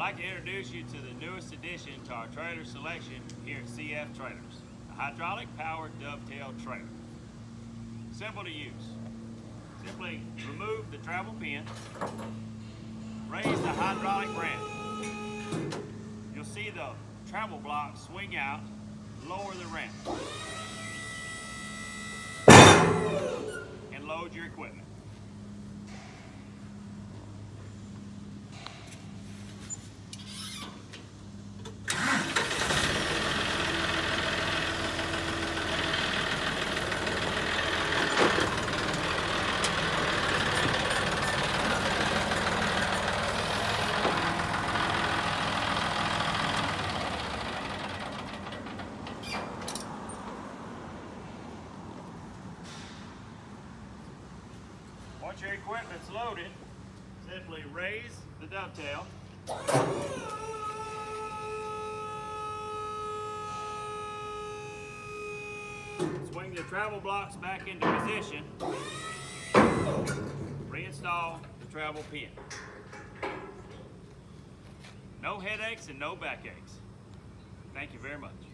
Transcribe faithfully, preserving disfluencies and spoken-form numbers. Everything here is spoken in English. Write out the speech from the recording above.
like to introduce you to the newest addition to our trailer selection here at C F Trailers, a hydraulic powered dovetail trailer. Simple to use. Simply remove the travel pin, raise the hydraulic ramp. You'll see the travel block swing out, lower the ramp, and load your equipment. Once your equipment's loaded, simply raise the dovetail. Swing the travel blocks back into position. Reinstall the travel pin. No headaches and no backaches. Thank you very much.